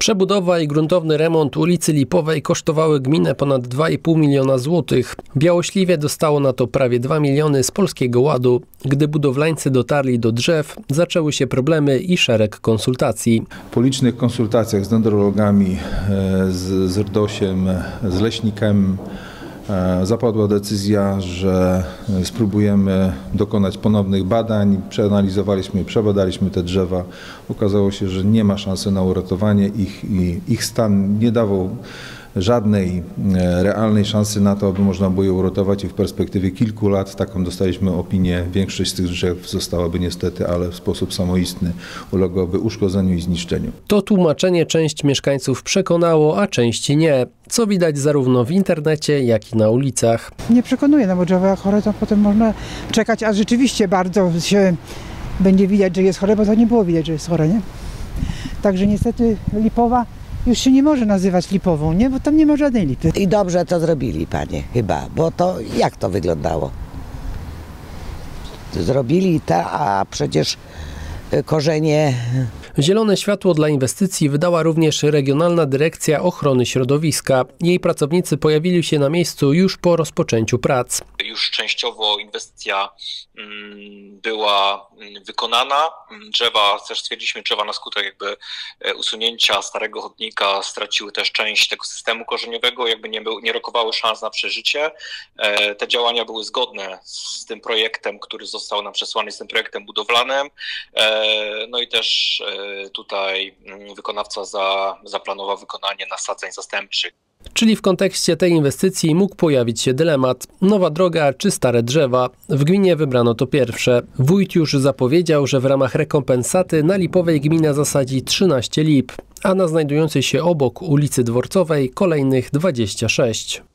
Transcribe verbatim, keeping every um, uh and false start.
Przebudowa i gruntowny remont ulicy Lipowej kosztowały gminę ponad dwa i pół miliona złotych. Białośliwie dostało na to prawie dwa miliony z Polskiego Ładu. Gdy budowlańcy dotarli do drzew, zaczęły się problemy i szereg konsultacji. Po licznych konsultacjach z dendrologami, z, z RDOŚ-iem, z leśnikiem zapadła decyzja, że spróbujemy dokonać ponownych badań. Przeanalizowaliśmy, przebadaliśmy te drzewa. Okazało się, że nie ma szansy na uratowanie ich i ich stan nie dawał żadnej realnej szansy na to, aby można było je uratować i w perspektywie kilku lat, taką dostaliśmy opinię, większość z tych drzew zostałaby niestety, ale w sposób samoistny uległaby uszkodzeniu i zniszczeniu. To tłumaczenie część mieszkańców przekonało, a części nie, co widać zarówno w internecie, jak i na ulicach. Nie przekonuje, no bo drzewo jak chore, to potem można czekać, a rzeczywiście bardzo się będzie widać, że jest chore, bo to nie było widać, że jest chore, nie? Także niestety Lipowa już się nie może nazywać Lipową, nie? Bo tam nie ma żadnej lipy. I dobrze to zrobili, panie, chyba, bo to jak to wyglądało? Zrobili to, a przecież korzenie... Zielone światło dla inwestycji wydała również Regionalna Dyrekcja Ochrony Środowiska. Jej pracownicy pojawili się na miejscu już po rozpoczęciu prac. Już częściowo inwestycja była wykonana. Drzewa, też stwierdziliśmy, drzewa na skutek jakby usunięcia starego chodnika straciły też część tego systemu korzeniowego, jakby nie, był, nie rokowały szans na przeżycie. Te działania były zgodne z tym projektem, który został nam przesłany, z tym projektem budowlanym. No i też tutaj wykonawca za, zaplanował wykonanie nasadzeń zastępczych. Czyli w kontekście tej inwestycji mógł pojawić się dylemat: nowa droga czy stare drzewa? W gminie wybrano to pierwsze. Wójt już zapowiedział, że w ramach rekompensaty na Lipowej gmina zasadzi trzynaście lip, a na znajdującej się obok ulicy Dworcowej kolejnych dwadzieścia sześć.